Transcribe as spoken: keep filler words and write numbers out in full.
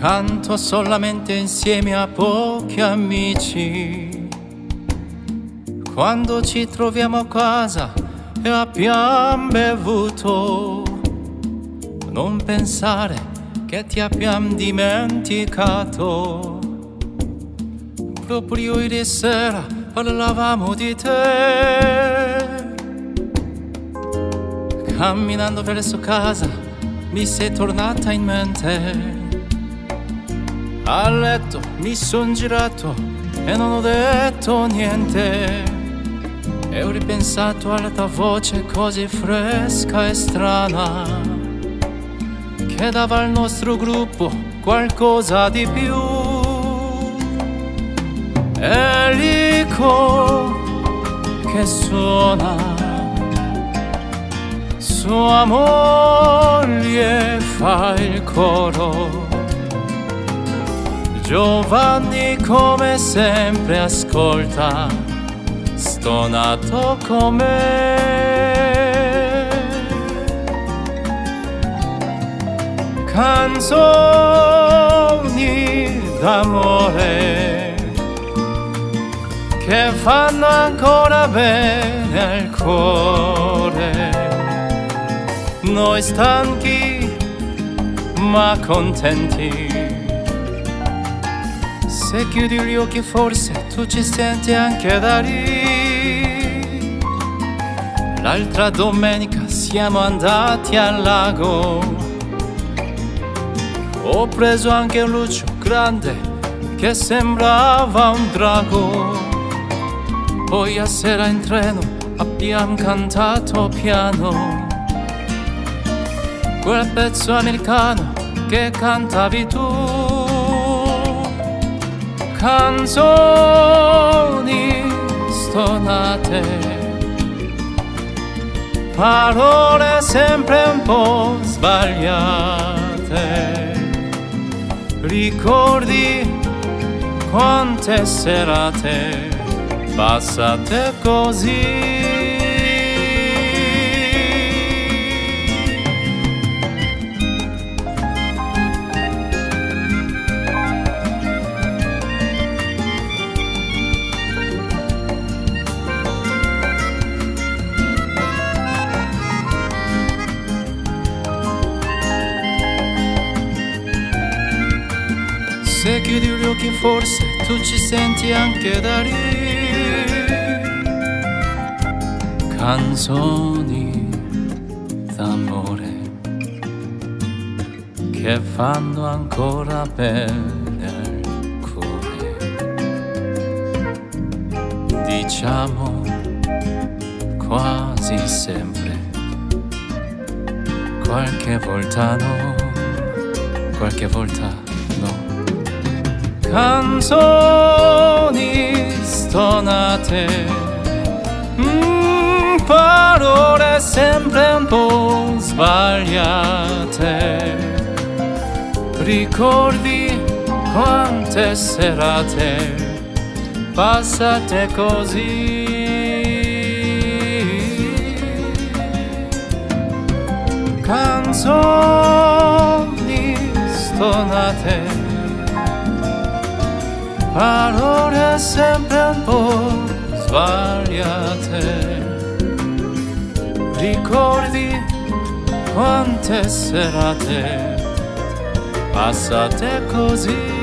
Canto solamente insieme a pochi amici. Quando ci troviamo a casa e abbiamo bevuto, non pensare che ti abbiamo dimenticato. Proprio ieri sera parlavamo di te. Camminando verso casa mi sei tornata in mente. A letto mi son girato e non ho detto niente. E ho ripensato alla tua voce così fresca e strana, che dava al nostro gruppo qualcosa di più. E l'eco che suona, sua moglie fa il coro. Giovanni come sempre ascolta, stonato come canzoni d'amore che fanno ancora bene al cuore. Noi stanchi ma contenti, se chiudi gli occhi forse tu ci senti anche da lì. L'altra domenica siamo andati al lago, ho preso anche un Lucio grande che sembrava un drago. Poi a sera in treno abbiamo cantato piano quel pezzo americano che cantavi tu. Canzoni stonate, parole sempre un po' sbagliate. Ricordi quante serate passate così. Se chiudi gli occhi forse tu ci senti anche da lì. Canzoni d'amore che fanno ancora bene al cuore. Diciamo quasi sempre, qualche volta no, qualche volta no. Canzoni stonate, mm, parole sempre un po' sbagliate. Ricordi quante serate passate così. Canzoni stonate, parole sempre un po' sbagliate. Ricordi quante serate passate così.